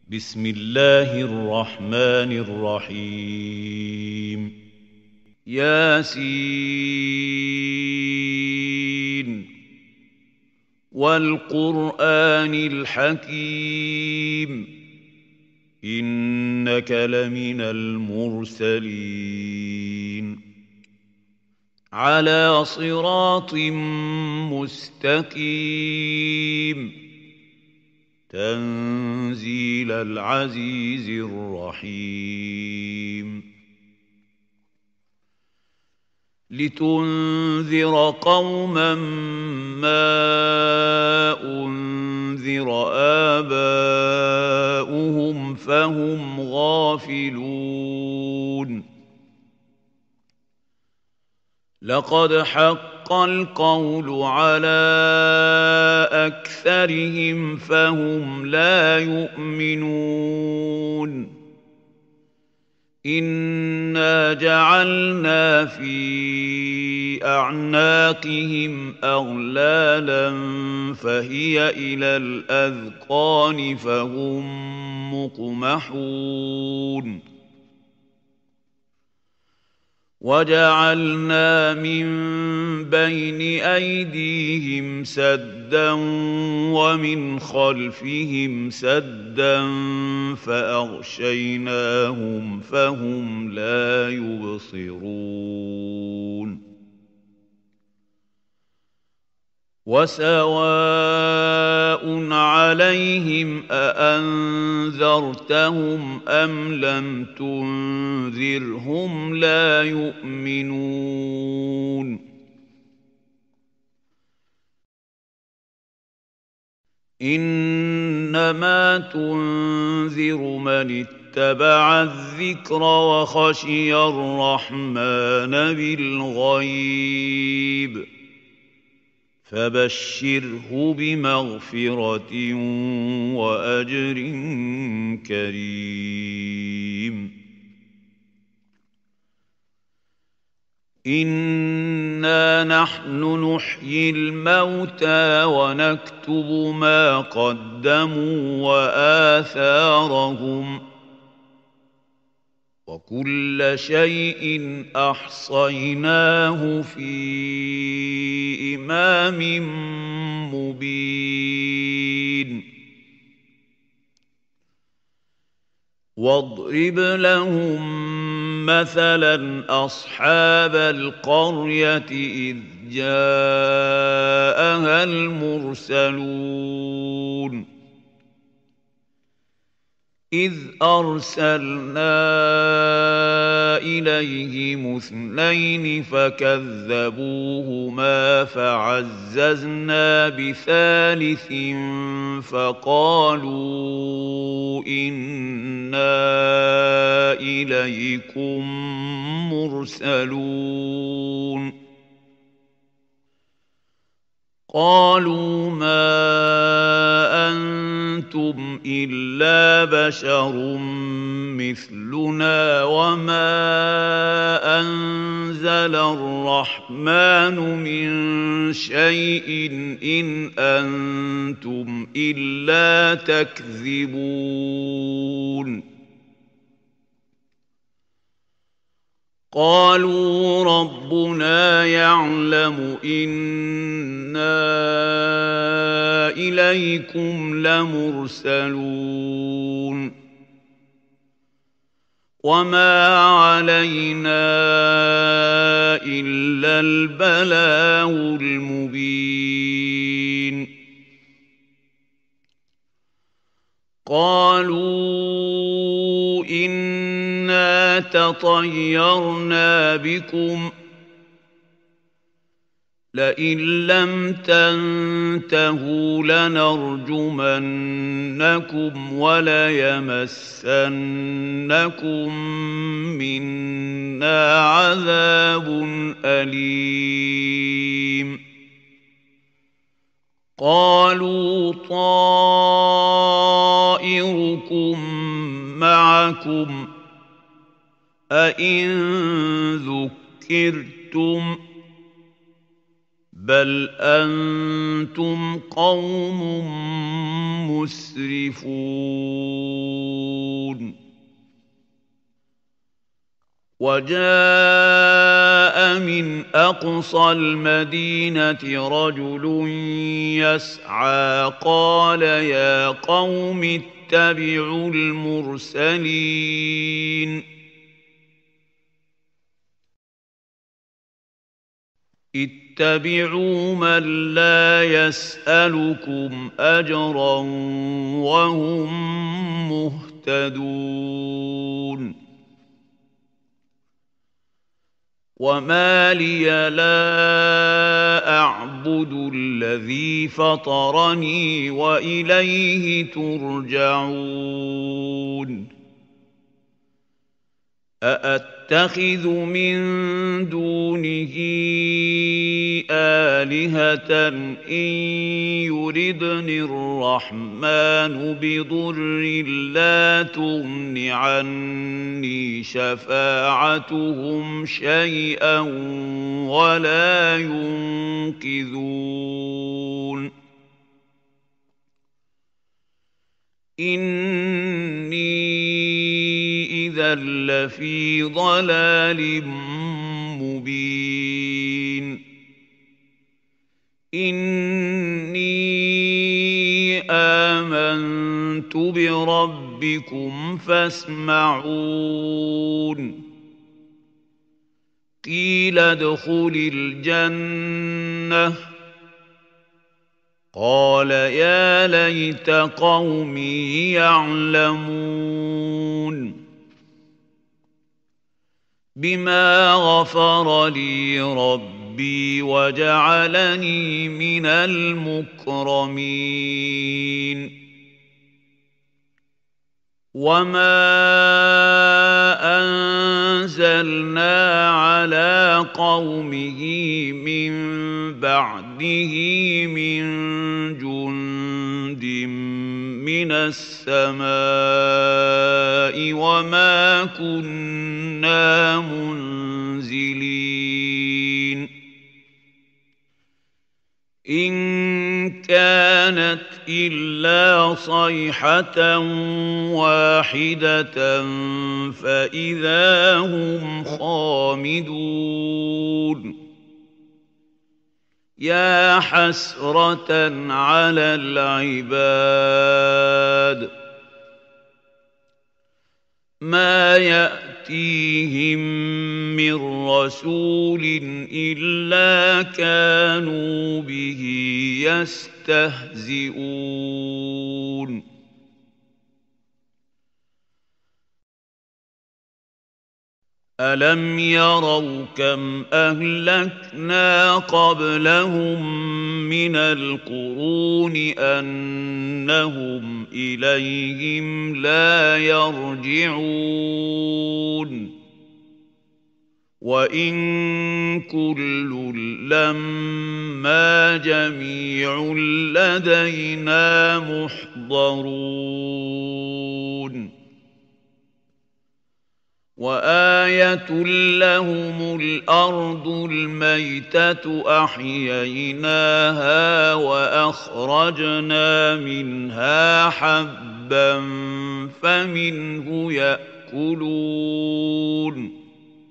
بسم الله الرحمن الرحيم ياسين والقرآن الحكيم إنك لمن المرسلين على صراط مستقيم تنزيل العزيز الرحيم لتنذر قوما ما أنذر آباؤهم فهم غافلون لقد حق القول على أكثرهم فهم لا يؤمنون إنا جعلنا في أعناقهم أغلالا فهي إلى الأذقان فهم مقمحون وجعلنا من بين أيديهم سدا ومن خلفهم سدا فأغشيناهم فهم لا يبصرون وسواء عليهم أأنذرتهم أم لم تنذرهم لا يؤمنون إنما تنذر من اتبع الذكر وخشي الرحمن بالغيب فبشره بمغفرة وأجر كريم إنا نحن نحيي الموتى ونكتب ما قدموا وآثارهم وكل شيء أحصيناه في إمام مبين واضرب لهم مثلا أصحاب القرية إذ جاءها المرسلون إذ أرسلنا إليهم اثنين فكذبوهما فعززنا بثالث فقالوا إنا إليكم مرسلون قالوا ما أنتم إلا بشر مثلنا وما أنزل الرحمن من شيء إن أنتم إلا تكذبون قالوا ربنا يعلم إنا إليكم لمرسلون وما علينا إلا البلاغ المبين قالوا إنا تطيرنا بكم لئن لم تنتهوا لنرجمنكم وليمسنكم منا عذاب أليم قالوا طائركم معكم أئن ذكرتم بل أنتم قوم مسرفون وجاء من أقصى المدينة رجل يسعى قال يا قوم اتبعوا المرسلين اتبعوا من لا يسألكم أجرا وهم مهتدون وما لي لا أعبد الذي فطرني وإليه ترجعون أأتخذ من دونه آلهة إن يردني الرحمن بضر لا تغن عني شفاعتهم شيئا ولا ينقذون إني إذا لفي ضلال مبين إني آمنت بربكم فاسمعون قيل ادخل الجنة قال يا ليت قومي يعلمون بما غفر لي ربي وجعلني من المكرمين وما أنزلنا على قومه من بعده من جند من السماء وما كنا منزلين إن كانت إلا صيحة واحدة فإذا هم خامدون يا حسرة على العباد ما يأتيهم من رسول إلا كانوا به يستهزئون ألم يروا كم أهلكنا قبلهم من القرون أنهم إليهم لا يرجعون وإن كل لما جميع لدينا محضرون وآية لهم الأرض الميتة أحييناها وأخرجنا منها حبا فمنه يأكلون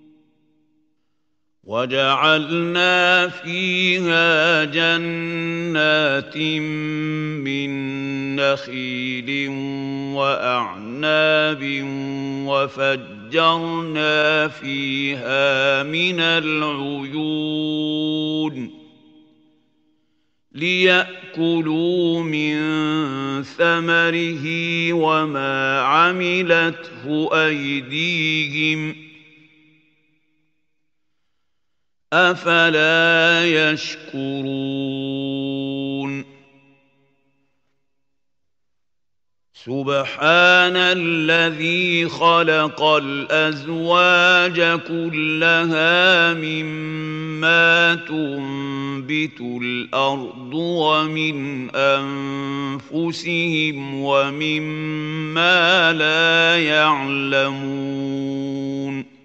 وجعلنا فيها جنات من نخيل وأعناب وفجرنا فيها من العيون ليأكلوا من ثمره وما عملته أيديهم أفلا يشكرون سبحان الذي خلق الأزواج كلها مما تنبت الأرض ومن أنفسهم ومما لا يعلمون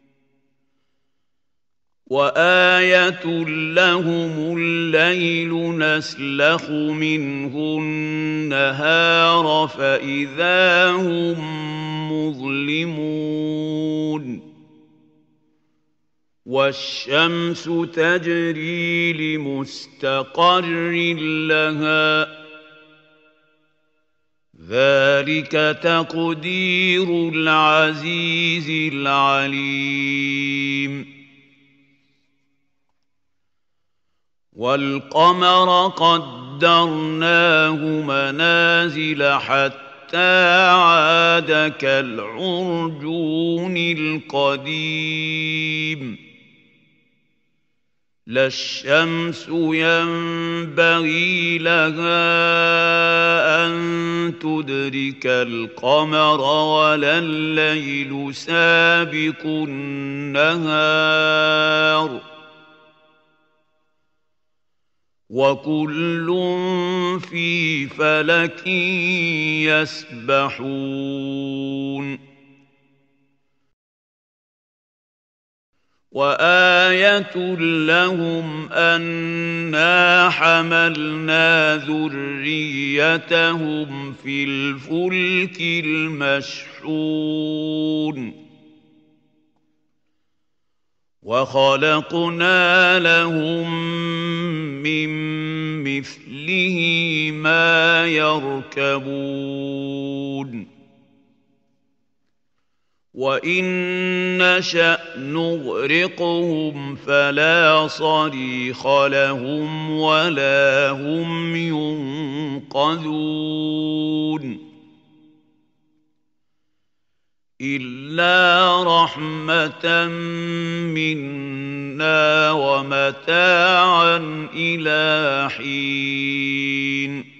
وآية لهم الليل نسلخ منه النهار فإذا هم مظلمون والشمس تجري لمستقر لها ذلك تقدير العزيز العليم والقمر قدرناه منازل حتى عاد كالعرجون القديم لا الشمس ينبغي لها أن تدرك القمر ولا الليل سابق النهار وكل في فلك يسبحون وآية لهم أنا حملنا ذريتهم في الفلك المشحون وخلقنا لهم من مثله ما يركبون وإن نشأ نغرقهم فلا صريخ لهم ولا هم ينقذون إلا رحمة منا ومتاعا إلى حين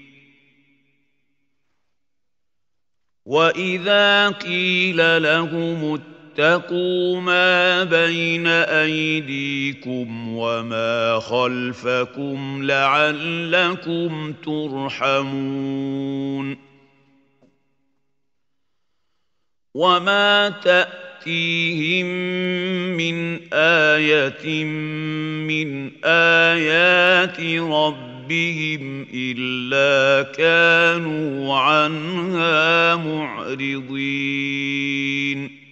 وإذا قيل لهم اتقوا ما بين أيديكم وما خلفكم لعلكم ترحمون وما تأتيهم من آية من آيات ربهم إلا كانوا عنها معرضين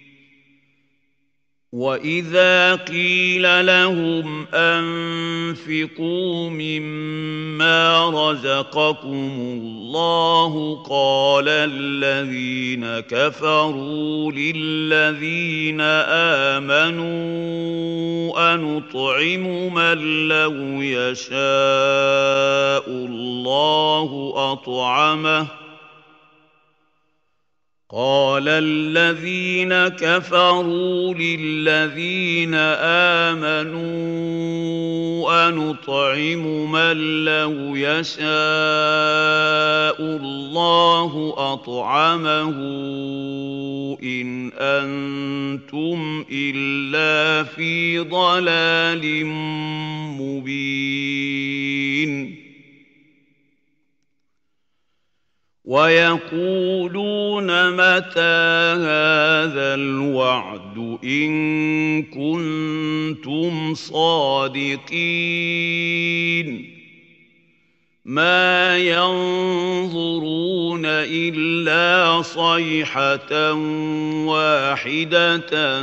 وإذا قيل لهم أنفقوا مما رزقكم الله قال الذين كفروا للذين آمنوا أنطعم من لو يشاء الله أطعمه قال الذين كفروا للذين آمنوا أنطعم من لو يشاء الله أطعمه إن أنتم إلا في ضلال مبين ويقولون متى هذا الوعد إن كنتم صادقين ما ينظرون إلا صيحة واحدة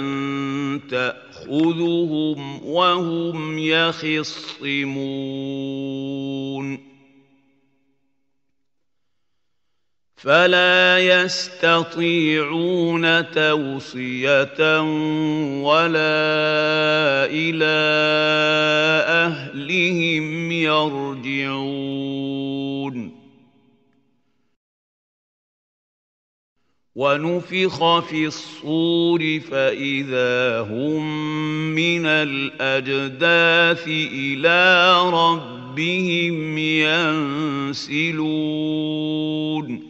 تأخذهم وهم يخصمون فلا يستطيعون توصية ولا إلى أهلهم يرجعون ونفخ في الصور فإذا هم من الأجداث إلى ربهم ينسلون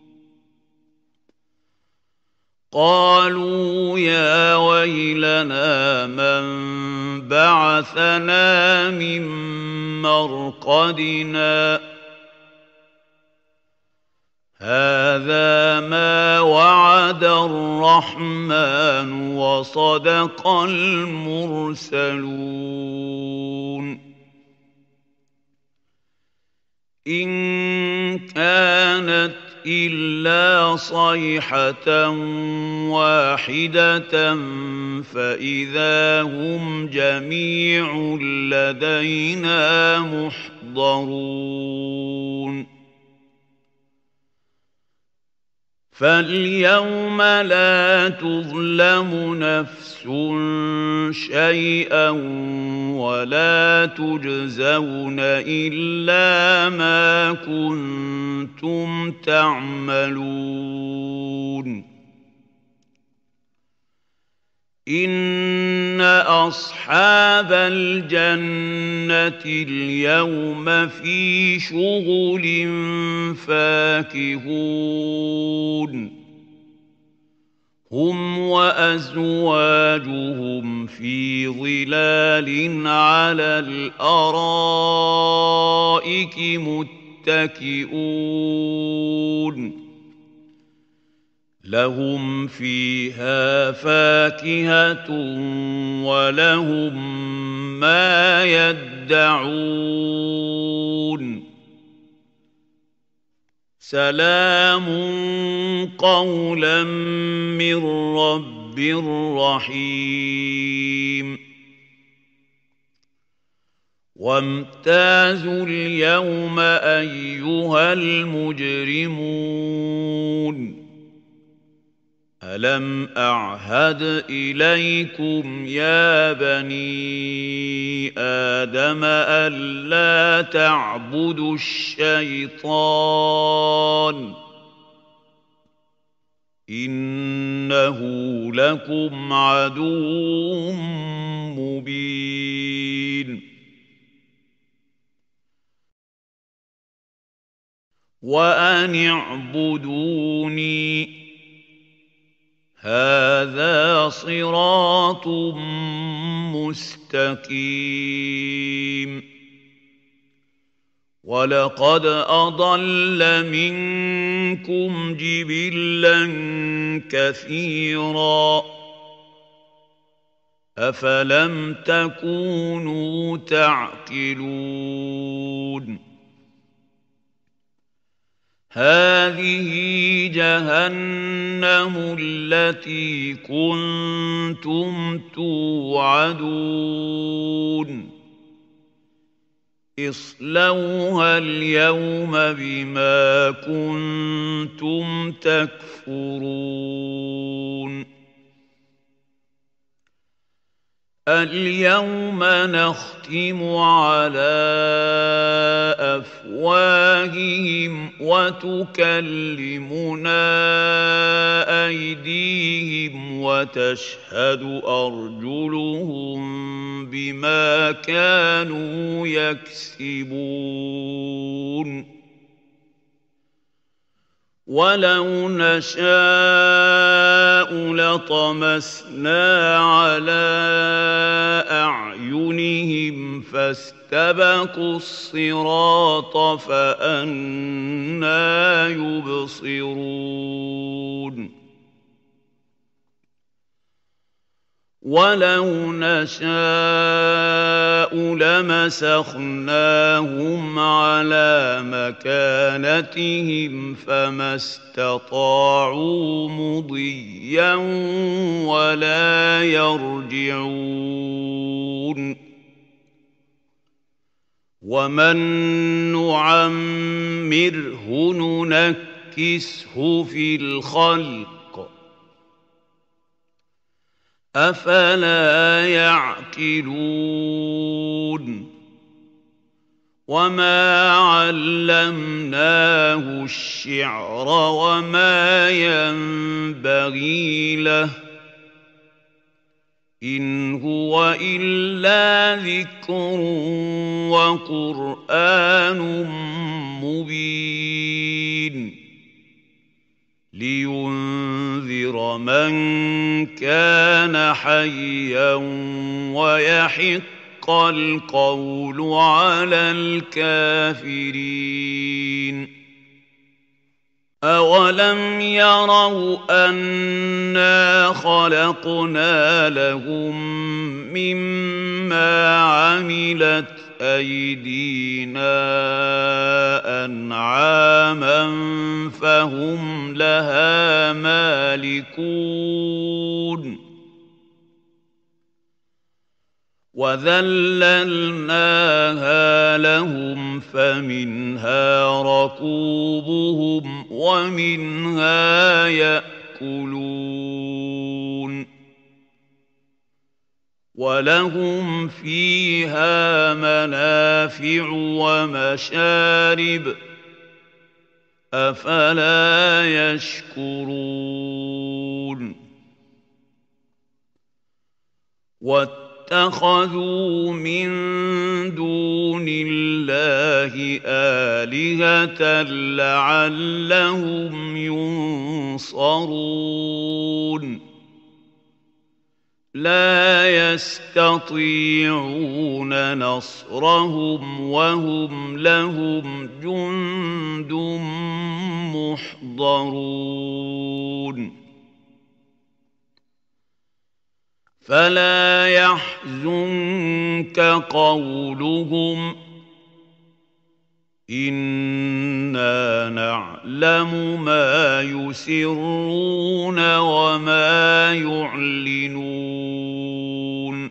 قالوا يا ويلنا من بعثنا من مرقدنا هذا ما وعد الرحمن وصدق المرسلون إن كانت إلا صيحة واحدة فإذا هم جميع لدينا محضرون فاليوم لا تظلم نفس شيئا ولا تجزون إلا ما كنتم تعملون إن أصحاب الجنة اليوم في شغل فاكهون هم وأزواجهم في ظلال على الأرائك متكئون لهم فيها فاكهة ولهم ما يدعون سلام قولا من رب رحيم وامتازوا اليوم أيها المجرمون ألم أعهد إليكم يا بني آدم ألا تعبدوا الشيطان إنه لكم عدو مبين وأن اعبدوني هذا صراط مستقيم ولقد أضل منكم جبلا كثيرا أفلم تكونوا تعقلون هذه جهنم التي كنتم توعدون اصلوها اليوم بما كنتم تكفرون اليوم نختم على أفواههم وتكلمنا أيديهم وتشهد أرجلهم بما كانوا يكسبون ولو نشاء لطمسنا على أعينهم فاستبقوا الصراط فأنى يبصرون ولو نشاء لمسخناهم على مكانتهم فما استطاعوا مضيا ولا يرجعون ومن نعمره ننكسه في الخلق أفلا يعقلون وما علمناه الشعر وما ينبغي له إن هو إلا ذكر وقرآن مبين لينذر من كان حيا ويحق القول على الكافرين أَوَلَمْ يَرَوْا أَنَّا خَلَقْنَا لَهُم مِّمَّا عَمِلَتْ أَيْدِينَا أَنْعَامًا فَهُمْ لَهَا مَالِكُونَ وَذَلَّلْنَاهَا لَهُمْ فَمِنْهَا رَكُوبُهُمْ وَمِنْهَا يَأْكُلُونَ وَلَهُمْ فِيهَا مَنَافِعُ وَمَشَارِبُ أَفَلَا يَشْكُرُونَ وَاتَّخَذُوا مِن دُونِ اللَّهِ آلِهَةً لَّعَلَّهُمْ يُنصَرُونَ لَا يَسْتَطِيعُونَ نَصْرَهُمْ وَهُمْ لَهُمْ جُندٌ مُّحْضَرُونَ فَلَا يَحْزُنكَ قَوْلُهُمْ إِنَّا نَعْلَمُ مَا يُسِرُّونَ وَمَا يُعْلِنُونَ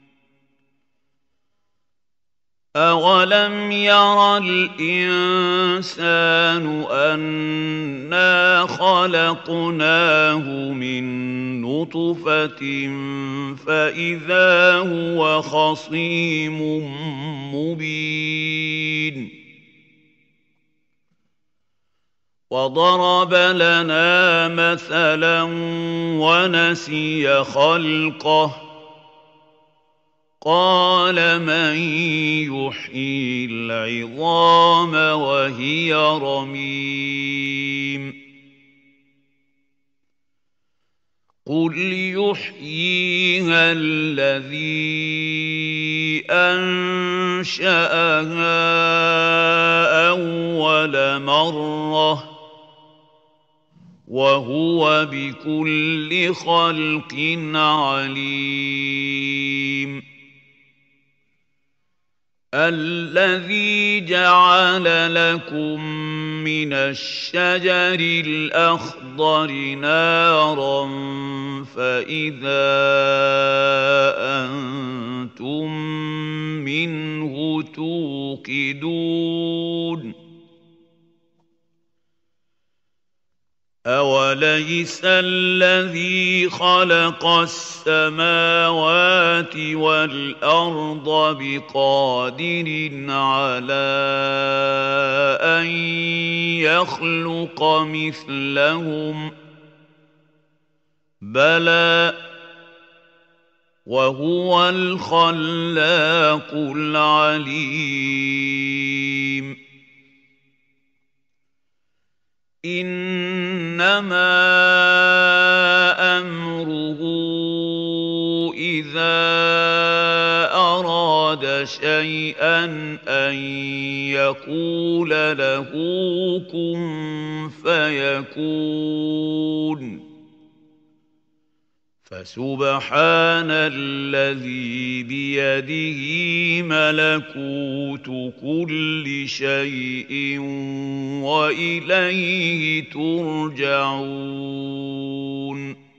أَوَلَمْ يَرَ الْإِنسَانُ أَنَّا خَلَقْنَاهُ مِن نُّطْفَةٍ فَإِذَا هُوَ خَصِيمٌ مُّبِينٌ وَضَرَبَ لَنَا مَثَلًا وَنَسِيَ خَلْقَهُ قَالَ مَن يُحْيِي الْعِظَامَ وَهِيَ رَمِيمٌ قُلْ يُحْيِيهَا الَّذِي أَنشَأَهَا أَوَّلَ مَرَّةٍ وَهُوَ بِكُلِّ خَلْقٍ عَلِيمٌ الَّذِي جَعَلَ لَكُم مِّنَ الشَّجَرِ الْأَخْضَرِ نَارًا فَإِذَا أَنتُم مِّنْهُ تُوقِدُونَ أَوَلَيْسَ الَّذِي خَلَقَ السَّمَاوَاتِ وَالْأَرْضَ بِقَادِرٍ عَلَىٰ أَن يَخْلُقَ مِثْلَهُم ۚ بَلَىٰ وَهُوَ الْخَلَّاقُ الْعَلِيمُ إِنَّمَا أَمْرُهُ إِذَا أَرَادَ شَيْئًا أَن يَقُولَ لَهُ كُن فَيَكُونُ فَسُبْحَانَ الَّذِي بِيَدِهِ مَلَكُوتُ كُلِّ شَيْءٍ وَإِلَيْهِ تُرْجَعُونَ